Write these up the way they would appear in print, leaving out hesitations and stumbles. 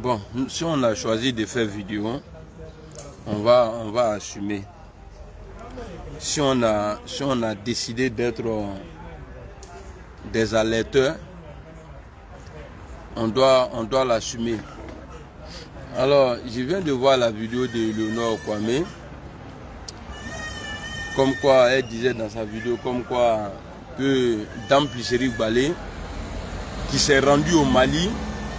Bon, si on a choisi de faire vidéo, on va assumer. Si on a décidé d'être des alerteurs, on doit l'assumer. Alors, je viens de voir la vidéo de Léonore Kwame, comme quoi elle disait dans sa vidéo, comme quoi que Dame Plicherik Balé, qui s'est rendu au Mali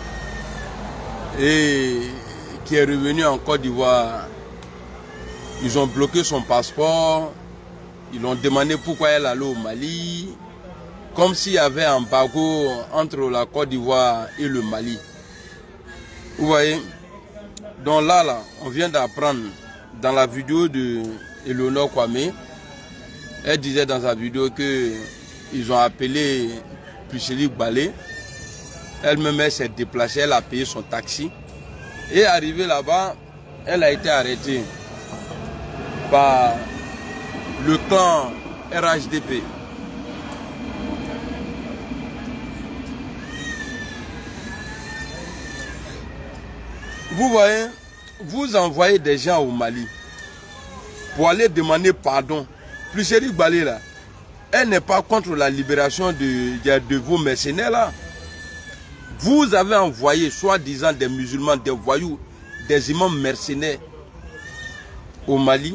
et qui est revenu en Côte d'Ivoire, ils ont bloqué son passeport, ils l'ont demandé pourquoi elle allait au Mali, comme s'il y avait un embargo entre la Côte d'Ivoire et le Mali. Vous voyez? Donc là, on vient d'apprendre dans la vidéo de Léonore Kwame, elle disait dans sa vidéo que ils ont appelé Plicherik Balé. Elle-même s'est déplacée, elle a payé son taxi. Et arrivée là-bas, elle a été arrêtée par le clan RHDP. Vous voyez, vous envoyez des gens au Mali pour aller demander pardon. Plicherik Balé là, elle n'est pas contre la libération de vos mercenaires là. Vous avez envoyé soi-disant des musulmans, des voyous, des imams mercenaires au Mali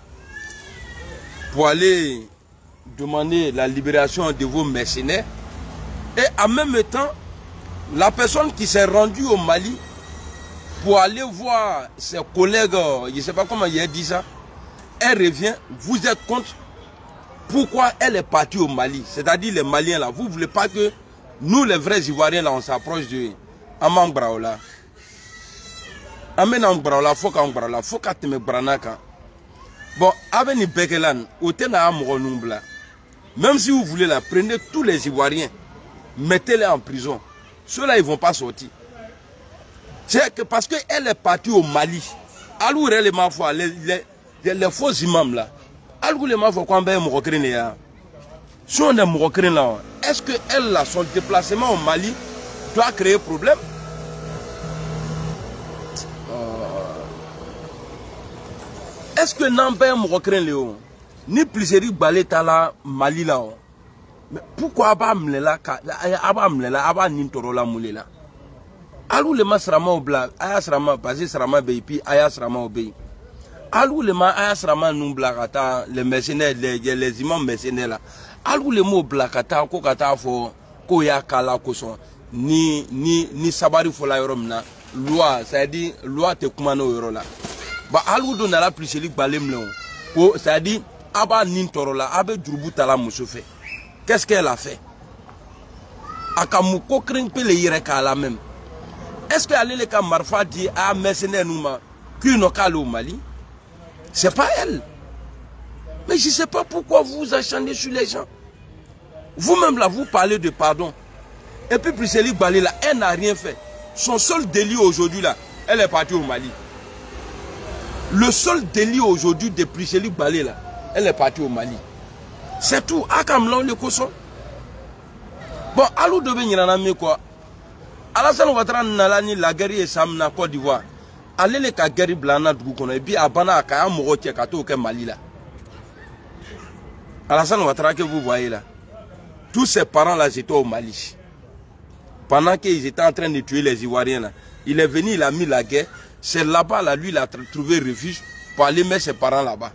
pour aller demander la libération de vos mercenaires. Et en même temps, la personne qui s'est rendue au Mali pour aller voir ses collègues, je ne sais pas comment il a dit ça, elle revient, vous êtes contre. Pourquoi elle est partie au Mali? C'est-à-dire les Maliens là, vous ne voulez pas que nous les vrais Ivoiriens là, on s'approche de Amang Braola. Amen Braola, faut qu'Amang Braola, faut qu'à te me branaka. Bon, avec les Bekelan, au Tena Amronumbla, même si vous voulez la, prenez tous les Ivoiriens, mettez-les en prison. Ceux-là, ils ne vont pas sortir. C'est que parce qu'elle est partie au Mali, alors les faux imams là, alors les mafos quand même Morocrine, si on est Morocrine là, est-ce que elle là, son déplacement au Mali doit créer problème? Est-ce que n'empêche Morocrine Léon, ni Plicherik Balé là Mali là? Mais pourquoi Abamlela, Nintorola Moulela? Alou le masrama au blanc, ayasrama, basé srama bépi, ayasrama au béi. Alou le ma ayasrama nous blacata, les mercenaires, les imams mercenaires là. Alou le mot blacata, kokata fo, koya kala koson, ni sabari fola yoromna, loi, c'est-à-dire, loi te kumano yoro là. Bah, alou donne la Plicherik Balé mleon, c'est-à-dire, aba nintorola, abe djurbuta la moussoufé. Qu'est-ce qu'elle a fait? Akamuko kringpe le yireka la même. Est-ce qu'elle est le Marfa dit à mercenaire Nouma qu'il n'a qu'à aller au Mali? C'est pas elle. Mais je ne sais pas pourquoi vous acharnez sur les gens. Vous-même là, vous parlez de pardon. Et puis Plicherik Balé là, elle n'a rien fait. Son seul délit aujourd'hui là, elle est partie au Mali. Le seul délit aujourd'hui de Plicherik Balé là, elle est partie au Mali. C'est tout. Akamlan le Koson. Bon, allô de venir en ami quoi. Alassane Ouattara nalani la guerre et Samna Côte d'Ivoire. Allez les guerre blana du kono et puis abana akaya morotie kato ke Mali là. Alassane Ouattara que vous voyez là. Tous ses parents là étaient au Mali. Pendant qu'ils étaient en train de tuer les Ivoiriens là, il est venu, il a mis la guerre. C'est là-bas là, lui il a trouvé refuge pour aller mettre ses parents là-bas.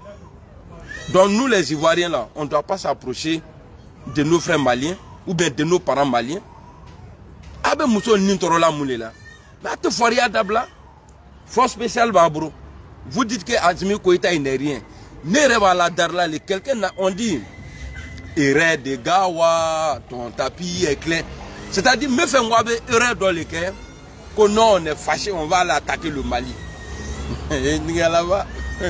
Donc nous les Ivoiriens là, on ne doit pas s'approcher de nos frères maliens ou bien de nos parents maliens. Abe Mousso Nintorola Moulela. Mais tu faria d'abla. Force spéciale Babro. Vous dites que Azmi Koïta il n'est rien. Nereba la darla, quelqu'un on dit. Erreur de Gawa, ton tapis est clair. C'est-à-dire, me fait moi erreur dans le cœur. Que non, on est fâché, on va aller attaquer le Mali. là-bas.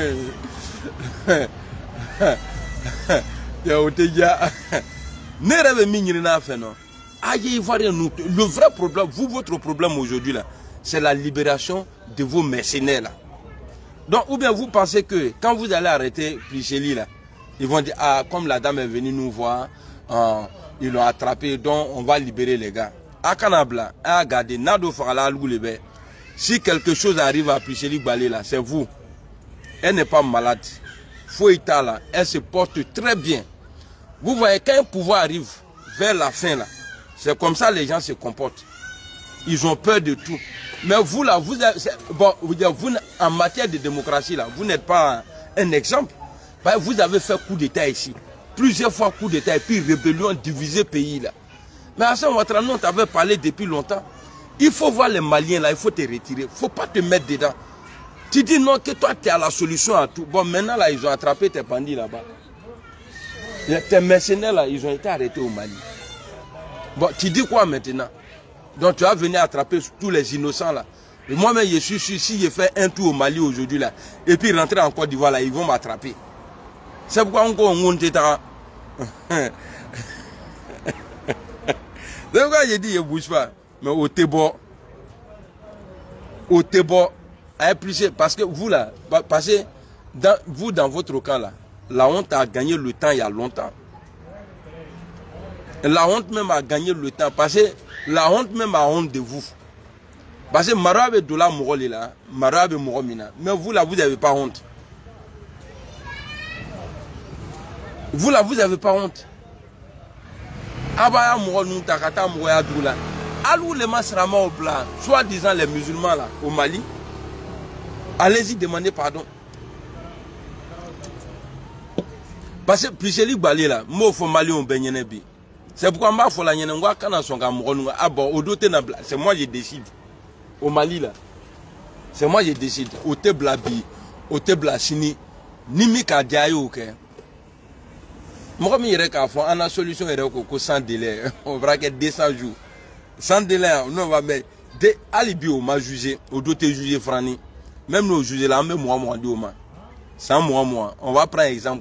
Le vrai problème, vous, votre problème aujourd'hui là, c'est la libération de vos mercenaires là. Donc, ou bien vous pensez que quand vous allez arrêter Plicherik là, ils vont dire, ah, comme la dame est venue nous voir, ils l'ont attrapé, donc on va libérer les gars. Akanabla, a gardé, nado fala lebe. Si quelque chose arrive à Priscilly Balé là, c'est vous. Elle n'est pas malade. Foïta là, elle se porte très bien. Vous voyez, quand un pouvoir arrive vers la fin là, c'est comme ça les gens se comportent. Ils ont peur de tout. Mais vous là, vous en matière de démocratie là, vous n'êtes pas un exemple. Vous avez fait coup d'état ici. Plusieurs fois coup d'état et puis rébellion, diviser pays là. Mais Hassan Ouattara, nous on t'avait parlé depuis longtemps. Il faut voir les Maliens là, il faut te retirer. Il ne faut pas te mettre dedans. Tu dis non que toi tu as la solution à tout. Bon maintenant là, ils ont attrapé tes bandits là-bas. Tes mercenaires là, ils ont été arrêtés au Mali. Bon, tu dis quoi maintenant? Donc tu vas venir attraper tous les innocents là. Et moi-même, je suis sûr, si je fais un tour au Mali aujourd'hui là, et puis rentrer en Côte d'Ivoire là, ils vont m'attraper. C'est pourquoi encore on monte. C'est pourquoi j'ai dit, je ne bouge pas. Mais au Tébo, parce que vous là, parce que vous dans votre camp là, la honte a gagné le temps il y a longtemps. La honte même a gagné le temps, parce que la honte même a honte de vous. Parce que Marabe Dola Mouroli là, Marabe Mouromina, mais vous là, vous n'avez pas honte. Vous là, vous n'avez pas honte. Abaya Mourou Takata Mourou Doula. Allô les Masrama au plat, soi-disant les musulmans là, au Mali, allez-y demander pardon. Parce que Priscilly Balé là, moi faut Mali on Benyenebi. C'est pourquoi moi faut la Nyenengwa quand son Cameroun. Ah bon, au doté c'est moi je décide. Au Mali là, c'est moi je décide. Au Teblabi, au Teblachini, Nimi Kadiayo ok. Moi je dirais qu'on a une solution sans délai. On va que 200 jours. Sans délai, on va mettre des alibis au m'a jugé, au doté jugé Frani. Même nous juger là, même moi, sans moi. On va prendre un exemple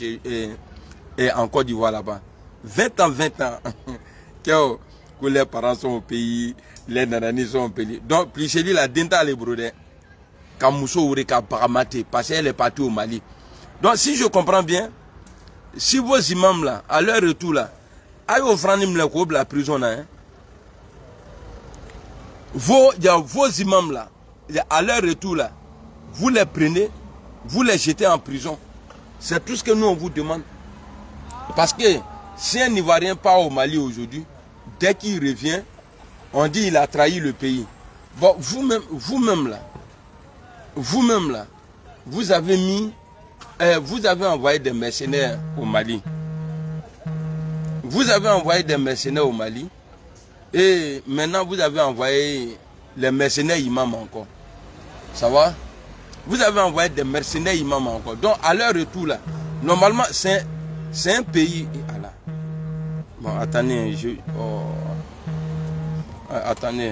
en Côte d'Ivoire là-bas. 20 ans, que les parents sont au pays, les nanani sont au pays. Donc, Priscilly la denta les brodés. Kamousso ou Reka Paramate, parce qu'elle est partie au Mali. Donc, si je comprends bien, si vos imams là, à leur retour là, aillent au Franim la prison là, hein, vos imams là, à leur retour là, vous les prenez, vous les jetez en prison. C'est tout ce que nous on vous demande. Parce que si un Ivoirien part au Mali aujourd'hui, dès qu'il revient, on dit qu'il a trahi le pays. Bon, vous-même là, vous avez envoyé des mercenaires au Mali. Vous avez envoyé des mercenaires au Mali. Et maintenant, vous avez envoyé les mercenaires imams encore. Ça va? Vous avez envoyé des mercenaires imams encore. Donc, à leur retour, là, normalement, c'est un pays... Allah. Bon, attendez, attendez.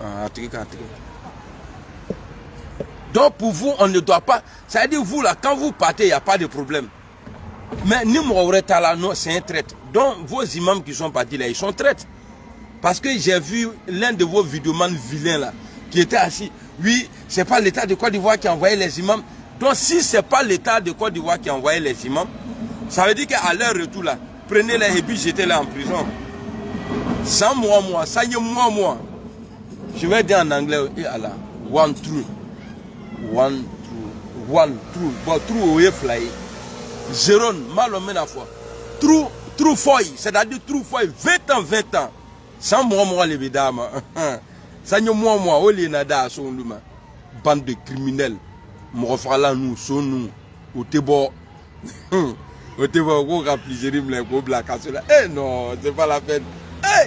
Donc, pour vous, on ne doit pas... Ça veut dire, vous, là, quand vous partez, il n'y a pas de problème. Mais, non, c'est un traître. Donc, vos imams qui sont partis là, ils sont traîtres. Parce que j'ai vu l'un de vos vidéomans vilains là, qui était assis. Oui, c'est pas l'État de Côte d'Ivoire qui a envoyé les imams. Donc si c'est pas l'État de Côte d'Ivoire qui a envoyé les imams, ça veut dire qu'à leur retour là, prenez-les et puis jetez-les en prison. Sans moi, ça y est moi. Je vais dire en anglais, et Allah, one true. Bon, true, oui, fly. Zéro, mal au mène à fois. True foy, c'est-à-dire true foy, 20 ans. Sans moi, les bédames. Ça n'y est moi, au Lénada, son luma. Bande de criminels. Moi, là, nous, son nous. Au Tébo. Au Tébo, au Rapligerim, au Black. Eh non, c'est pas la peine. Eh!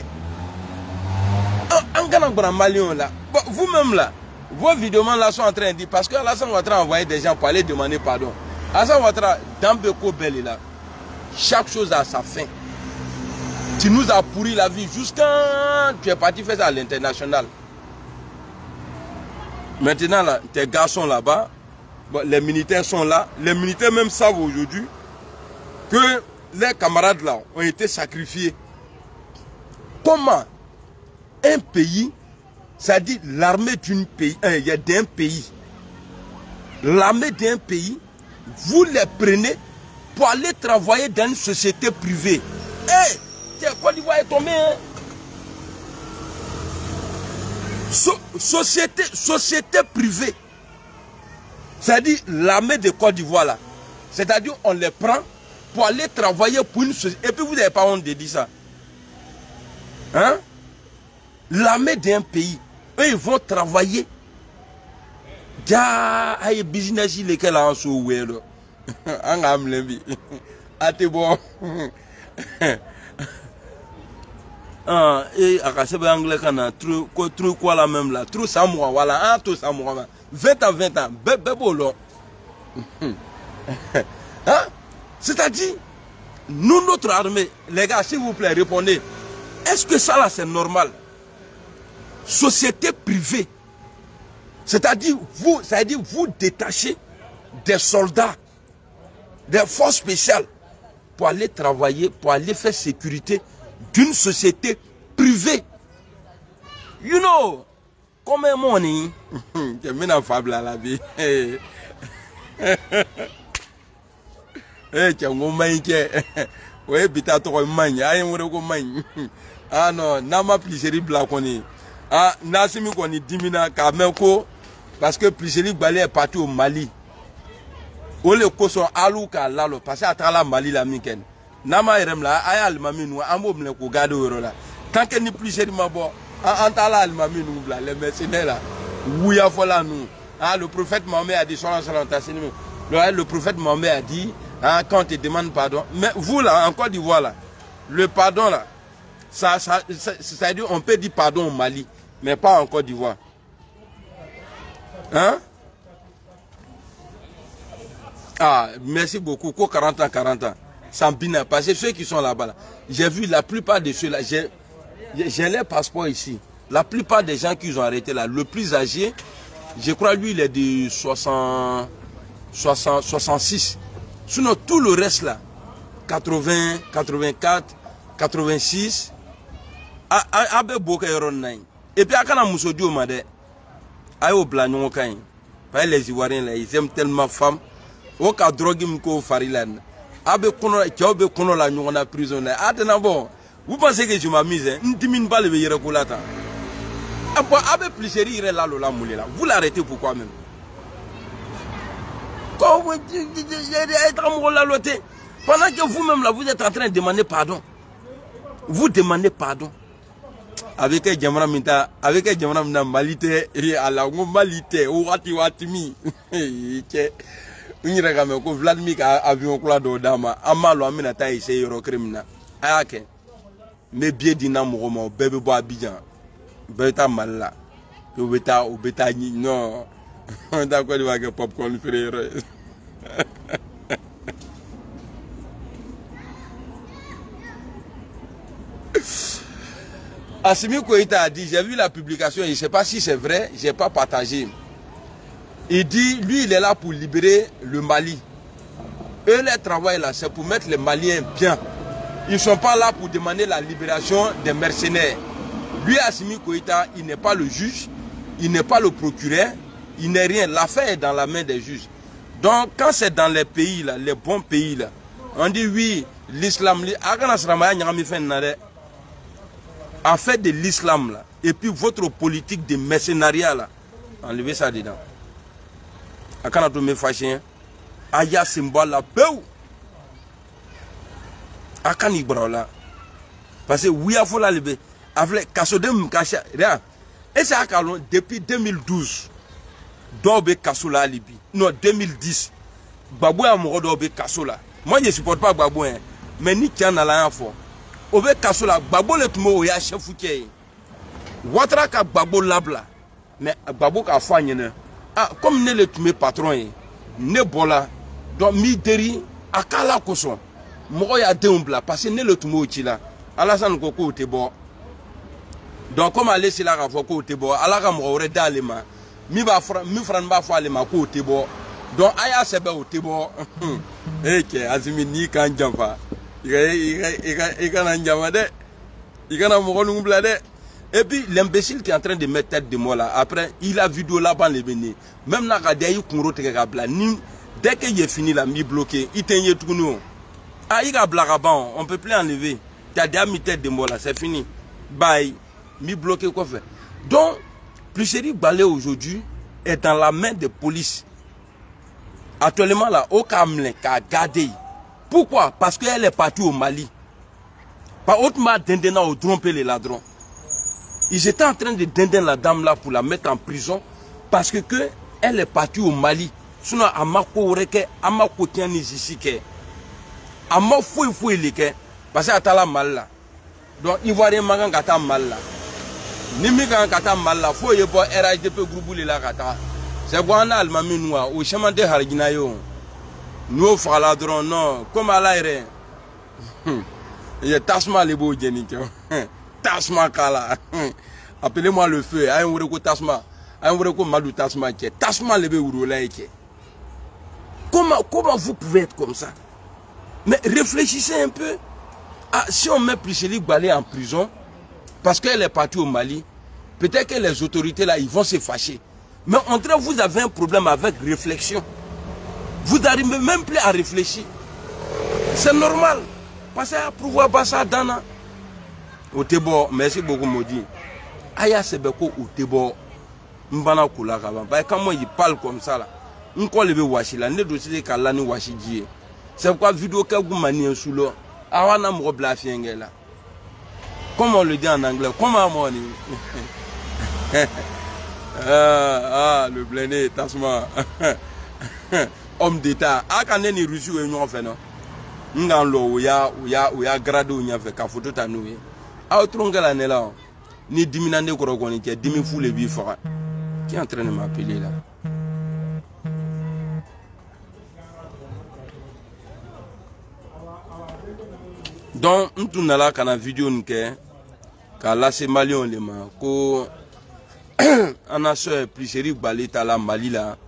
En Ghana, Malion là. Vous-même là, vos vidéos là sont en train de dire, parce que Alassane Ouattara a envoyé des gens pour aller demander pardon. Alassane Ouattara, dans Beko Bel là, chaque chose a sa fin. Tu nous as pourri la vie jusqu'à tu es parti faire ça à l'international. Maintenant, là, tes gars sont là-bas, bon, les militaires sont là. Les militaires même savent aujourd'hui que les camarades là ont été sacrifiés. Comment un pays, ça dit l'armée d'un pays, l'armée d'un pays, vous les prenez pour aller travailler dans une société privée. Hey! Côte d'Ivoire est tombé. Hein? Société privée. C'est-à-dire l'armée de Côte d'Ivoire là. C'est-à-dire on les prend pour aller travailler pour une société. Et puis vous n'avez pas honte de dire ça. Hein? L'armée d'un pays, eux ils vont travailler. Ja, aïe business il est quel en sous wélo. Angam lebi. Ate bon. Ah, et à casser anglais kana trop quoi la même là. Trop ça moi voilà, un tout ça moi. 20 ans, bébolo. Hein? C'est-à-dire, nous, notre armée, les gars, s'il vous plaît, répondez. Est-ce que ça là, c'est normal? Société privée. C'est-à-dire, vous détachez des soldats, des forces spéciales, pour aller travailler, pour aller faire sécurité d'une société privée. You know, comme un money, c'est une fable à la vie. Eh, tu as un moment qui est. Oui, bita to many, ayi ngore ko many. Ah non, na ma pliserie bla koni. Ah, na simi koni dimina ka meko parce que pliserie balé est parti au Mali. O le koso alu ka lalo parce que atala Mali la miken. Na ma irem la ayi almami nou ambo mle ko gade woro la. Tant que ni pliserie mabo, antala almami nou bla les mercenaires là. Ouya fola nou. Ah, le prophète Mohammed a dit le prophète Mohammed a dit hein, quand on te demande pardon, mais vous là, en Côte d'Ivoire là, le pardon là, c'est-à-dire on peut dire pardon au Mali, mais pas en Côte d'Ivoire. Hein? Ah, merci beaucoup. Quoi 40 ans. Sans bina, parce que ceux qui sont là-bas, là, j'ai vu la plupart de ceux-là, j'ai les passeports ici. La plupart des gens qui ont arrêté là, le plus âgé, je crois lui il est de 66. Sinon tout le reste là, 80, 84, 86, abe boka eron nain. Et puis akana musodi o made, ayo blanyon kain. Pas les Ivoiriens là, ils aiment tellement femme. O ka drogue mko farilan. Abe kono tiobe kono la nyona prison là. Atena bon. Vous pensez que je m'amuse hein? N'timine pas le yere kolata. Abe pliserie ire là lola moulé là. Vous l'arrêtez pourquoi même? Pendant que vous-même là, vous êtes en train de demander pardon. Vous demandez pardon. Avec un Jamra Minta, Malite, et à la Malite, ou Watimi. Vladimir avion clado dama, Amalo Aminata, et c'est Eurocrimina. Ayake. Mais bien dynamo, bébé bois Abidjan. Beta Mala. Ou beta non. D'accord, il va que popcorn frère. Assimi Koïta a dit, j'ai vu la publication, je ne sais pas si c'est vrai, je n'ai pas partagé. Il dit, lui, il est là pour libérer le Mali. Eux, leur travail là, c'est pour mettre les Maliens bien. Ils ne sont pas là pour demander la libération des mercenaires. Lui, Assimi Koïta, il n'est pas le juge, il n'est pas le procureur. Il n'est rien. L'affaire est dans la main des juges. Donc, quand c'est dans les pays, là, les bons pays, là, on dit oui, l'islam, en fait de l'islam, là, et puis votre politique de mercenariat, là, enlevez ça dedans. Quand on me fâche, aya symbole la peu. Akan ibra là. Parce que oui, il faut la lever. Avec Kasodem Kacha, et c'est à Kalon depuis 2012. Dobe Kasola à Libye. Non, 2010. Babou a mon Dobe Kasola. Moi, je ne supporte pas Babou, hein. Mais ni tiens à la fois. Obe Kasola, Babou le tumo ya chef fouké. Ouatra ka Babou labla. Mais Babou ka fanyene. Ah, comme ne le tume patron, ne bola. Donc, mi deri, akala koson. Moi, ya deombla. Parce que ne le tumo chila. Alassane Koko te bo. Donc, comme aller si la rafoko te bo. Alaka m'aurait d'alema. Mi fran ba fo ale ma ko tebo donc aya sebe o tebo eke azimi ni kan jamfa ika na njama de ika na mo nu bla de. Et puis l'imbécile qui est en train de mettre tête de moi là après il a vidéo là-bas les venir même na ka de yi kunro te ka bla ni dès que il est fini là mi bloqué il tenye tout nous ah il a bla ban on peut plus enlever tu as déjà mis tête de moi là c'est fini bye mi bloqué quoi faire donc Pliceri Balé aujourd'hui est dans la main des polices. Actuellement là, au Kamle, qu'a gardé. Pourquoi? Parce qu'elle est partie au Mali. Par autrement, Dendena au trompé les ladrons. Ils étaient en train de dender la dame là pour la mettre en prison parce que elle est partie au Mali. Sinon, Amako Reke, Amako Tiani Zisike. Amako Fouille Leke. Parce que la mal là. Donc, Ivoirien Magan Gata mal là. Nimigan Gata mal là. Faut y avoir RHDP groupe là Gata. C'est bon, on a le mamie noir. Au chemin de Harginayo. Nous, on fera la drone, non. Comme à l'air. Il y a Tasma les beaux géniques. Tasma Kala. Appelez-moi le feu. Aïe, on reco Tasma. Aïe, on reco Madou Tasma. Tasma les beaux roulaïques. Comment vous pouvez être comme ça? Mais réfléchissez un peu. Ah, si on met Pliceri Balé en prison, parce qu'elle est partie au Mali, peut-être que les autorités là, ils vont se fâcher. Mais en train, vous avez un problème avec réflexion. Vous n'arrivez même plus à réfléchir. C'est normal. Parce que pour voir Bassa Dana. Otebo, merci beaucoup, Maudit. Aya Sebeko, Otebo, Mbana Kula Kavan. Quand moi, il parle comme ça là. On colle le washi là, ne dossier Kalani washi die. C'est pourquoi vidéo que vous maniez sous l'eau. Awana Mrobla Fiengela. Comment on le dit en anglais? Comment on dit? Le blindé, Tasma. Homme d'État. Ah, quand on est reçu, on fait non. N'galo, ya grade ou ya fait qu'à photo tanoué. Ah, autre la n'est là. Ni 10 000 années qu'on est 10 000 fous les bifora. Qui est en train de m'appeler là? Donc, on a là quand la vidéo n'ké, quand là c'est Malion les mains, qu'on a ce Pliceri Balé à la Mali là,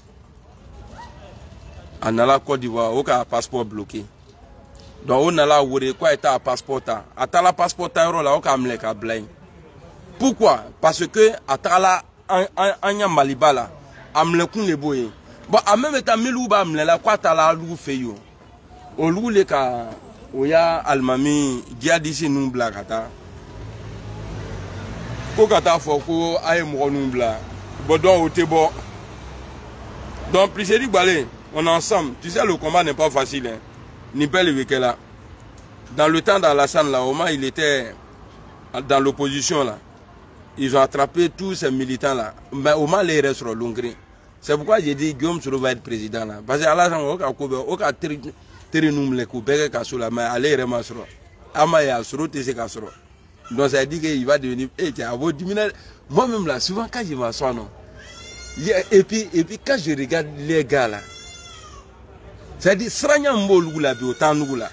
on a la Côte d'Ivoire, on a un passeport bloqué. Donc on a là où quoi est un passeport là, à la passeport là, on a un mleka blind. Pourquoi? Parce que à la anya Maliba là, amlekun les boye. Bon, à même état milou ba amlela quoi t'as la lou fait yo. Au lou les cas. Oya almami dia disi numbla kata ko kata foko ay mo numbla bodon otebo. Donc Pliceri Balé, on est ensemble. Tu sais, le combat n'est pas facile hein. Ni belle là. Dans le temps d'Alassane là, Oma il était dans l'opposition là. Ils ont attrapé tous ces militants là. Mais Oma les reste sur l'Hongrie. C'est pourquoi j'ai dit Guillaume Soro va être président là. Parce que Alassane oka Terenum le coupé Kassola, mais allez remasro. Amaya Soro Tese Kassoro. Donc ça dit qu'il va devenir. Et tu as beau diminuer. Moi-même là, souvent quand je m'assois, non. Et puis quand je regarde les gars là, ça dit Sranya Mbolou la bi autant nous là.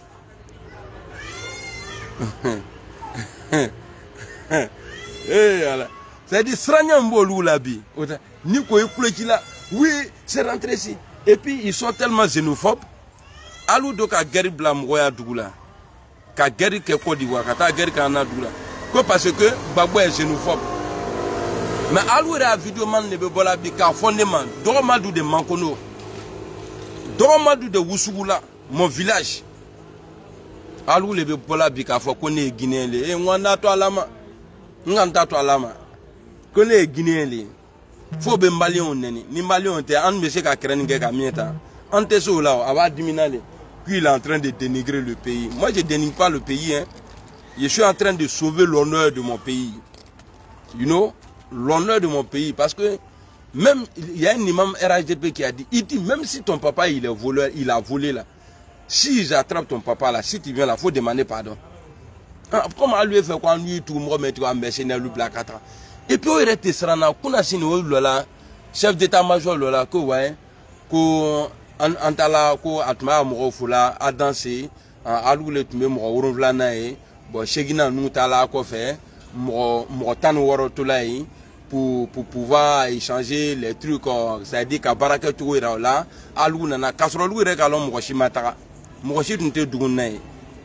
Ça dit Sranya Mbolou la bi autant. Ni quoi écouter là. Oui, c'est rentré ici. Et puis ils sont tellement xénophobes. Alou do ka guerre blam roya dougla ka guerre ke Côte d'Ivoire ka ta guerre kana dougla ko parce que Gbagbo est xénophobe. Mais alou ra vidéo man ne be bola bi ka fondement do madou de Mankono do madou de Wusugula mon village alou le be bola bi ka fo ko ne Guinéen le e nganda to alama nganta to alama ko ne Guinéen le fo be Malien neni ni Malien te an monsieur ka kreni ke ka mieta an te so là ava diminuer. Puis il est en train de dénigrer le pays. Moi, je ne dénigre pas le pays. Hein. Je suis en train de sauver l'honneur de mon pays. You know, l'honneur de mon pays. Parce que même, il y a un imam RHDP qui a dit, il dit, même si ton papa il est voleur, il a volé là. Si j'attrape ton papa là, si tu viens là, il faut demander pardon. Comment lui fait quoi, lui, tout le monde met un mercenaire, lui, placata. Et puis, il reste serana, qu'on a signé là, chef d'état-major là, que ouais, que antala ko atma mo fula a danser alu le tume mo woron vlana e bon chegina nu tala ko fait mo tan woro tolai pour pouvoir échanger les trucs ça dit ka baraka to ira là alu na kasro lu re kalo mo shimata mo shi tunte dugunna e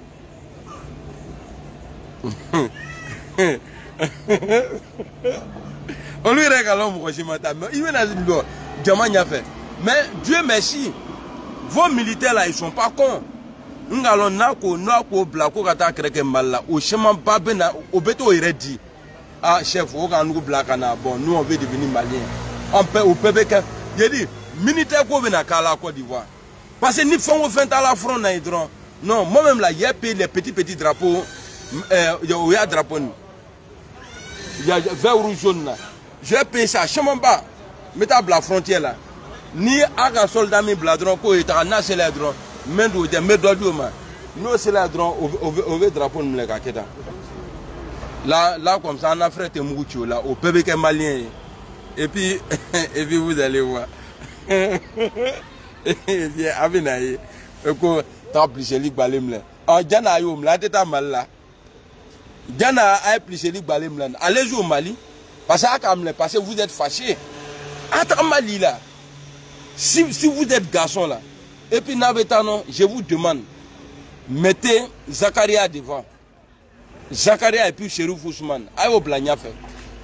on lui régale mo shimata mais il vient à dire jamanya fait mais Dieu merci. Vos militaires là, ils sont pas cons. Nous allons nako blako kata kreke mala. Au chemin babena, au beto iredi. ah chef, on nous black bon, nous on veut devenir malien. On peut au PBK. J'ai dit, militaire qu'on vient à la Côte d'Ivoire. Parce que ni font fait à la front naïdron. Non, moi-même là, j'ai payé les petits drapeaux. Il y a drapeau. Il y a vert rouge jaune là. J'ai payé ça, je m'en bats. Mettez à la frontière là. Ni à un soldat mi bladron, ko est à c'est la dron. Mais nous, des médois du man. Nous, c'est la dron, on veut drapeau de la Kaketa. Là, comme ça, on a fait un moucho là, au PBK malien. Et puis vous allez voir. Et puis, Abinaï, que t'as plus de balim là. Ah, Jana Ayom, là, t'es mal là. Jana a plus de balim là. Allez au Mali, parce que vous êtes fâchés. Attends, Mali là. Si vous êtes garçon là, et puis Nabetano, je vous demande, mettez Zakaria devant. Zakaria et puis Chérif Ousmane. Aïe au blagna fait.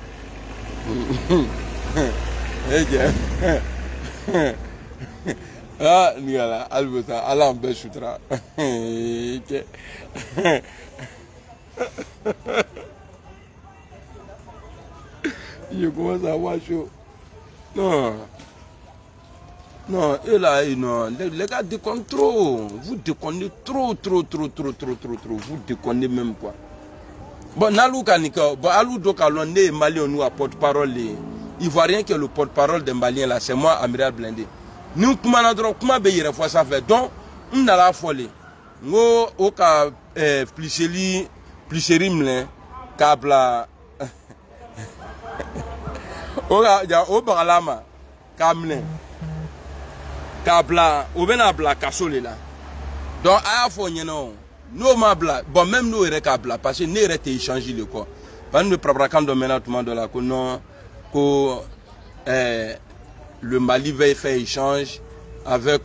Ah, Niala, Albeta, Allah en Beshutra. Je commence à avoir chaud. Non. Non, et là, non, les gars déconnent trop. Vous déconnez trop. Vous déconnez même quoi. Bon, Nalou Kanika, bon, Alou Dokalon, né Malien, nous à porte-parole. Ivoirien qui est le porte-parole des Maliens là, c'est moi, Amiral Blindé. Nous, comment on fois ça fait. Donc, on a la folie. Nous, au cas, plus kabla. Au Baralama, Kamlen. Kabla, ou bien abla kasole là. Donc à la fois nous mabla, bon même nous est kabla parce que nous est échangé le quoi. Parce que nous préparons de maintenant de la que non que le Mali va faire échange avec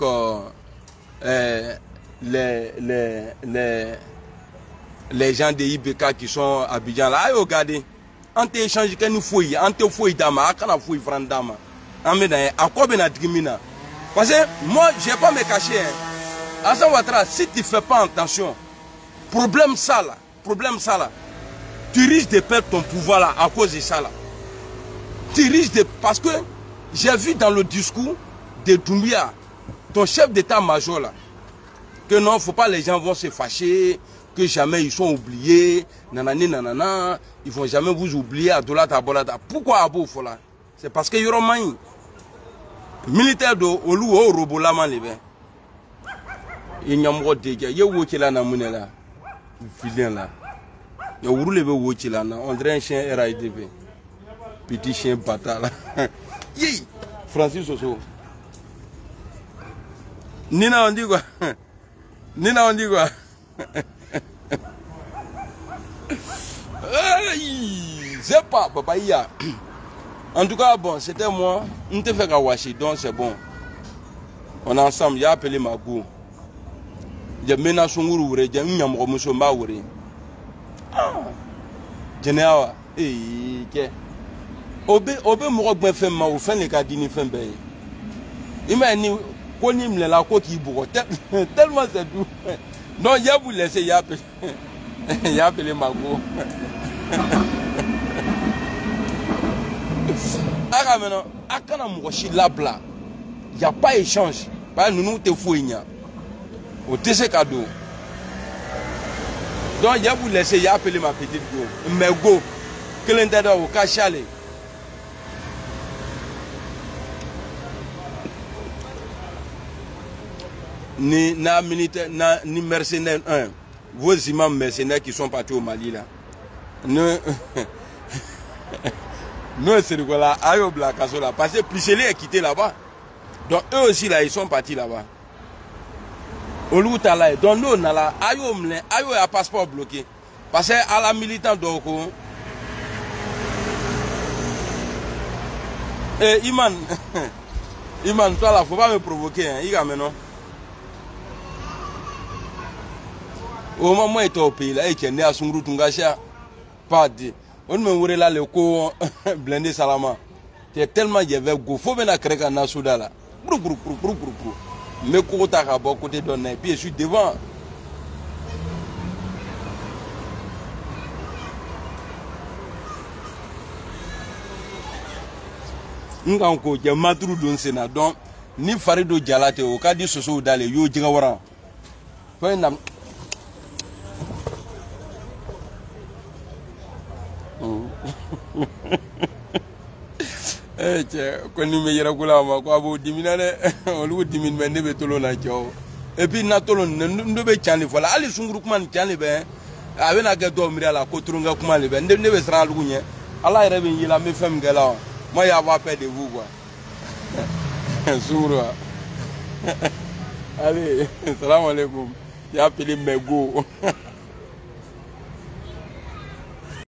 les gens de IBK qui sont à Abidjan là. Regardez, on te échange que nous fouille, on te fouille dama, on a fouille franc dama. On met dans à quoi ben a dimina. Parce que moi, je ne vais pas me cacher. Hassan Ouattara, si tu ne fais pas attention, problème ça là, tu risques de perdre ton pouvoir là à cause de ça là. Tu risques de... Parce que j'ai vu dans le discours de Doumbia, ton chef d'état-major là, que non, il ne faut pas les gens vont se fâcher, que jamais ils sont oubliés, nanani nanana, ils ne vont jamais vous oublier à Dolata Bolata. Pourquoi à Bofola? C'est parce que Yoromaï. Militaire de Olu au Robolaman les bains. Il n'y a pas de dégâts. Il y a où là, là. Vilain là. Il y a où le où là, on dirait un chien RIDB. Petit chien bâtard là. Yi! Francis Soso. Nina on dit quoi? Nina on dit quoi? C'est pas, papa, il y a. En tout cas, bon, c'était moi. On te fait Kawashi, donc c'est bon. On est ensemble, il a appelé Magou. Il y a menace il y a un Yamomusomba. Général, Obe Morok fait ma ou fait les cadines fait bé. Il m'a dit qu'on y la côte qui bourre. Tellement c'est doux. Non, il y a vous laissé, il y a appelé Magou. Ah, maintenant, à quand on là, il n'y a pas échange. Nous nous te fouillons. Au TC cadeau. Donc, il y a vous laisser, il y a appelé ma petite go. Mais go, que l'intérieur au cachalé. Ni militaire, ni mercenaires, vos imams mercenaires qui sont partis au Mali là. Nous, c'est là, Ayo Blakasola, parce que Plicheli est quitté là-bas. Donc, eux aussi, là, ils sont partis là-bas. Oluta donc nous, là, Ayo a passeport bloqué. Parce que à la militante, donc, Iman, toi là, faut pas me provoquer, hein, il y a maintenant. Au moment où il est au pays, là, il est né à Sungru Tungasha, pas dit. On me voulait là le co blindé Salama. C'est tellement il y avait go. Faut venir à créer un Nasouda là. Mais côté à bas côté donné. Puis je suis devant. ngan ko je matru don sena donc ni farido jalate o kadi soso dale yo jiga waran fay nam ko ni me yera kula ma ko abo dimina de olu dimin men ne be tolo na ciow et puis na tolo ndo be chani fola ali sunguru kuma ni chani be avena ga do mi ala ko turunga kuma le be ne be sra lugu nye ala yere be yila me fem gala moi y avoir peur de vous quoi. Soura. Allez, salam alaikum. J'ai appelé Mego.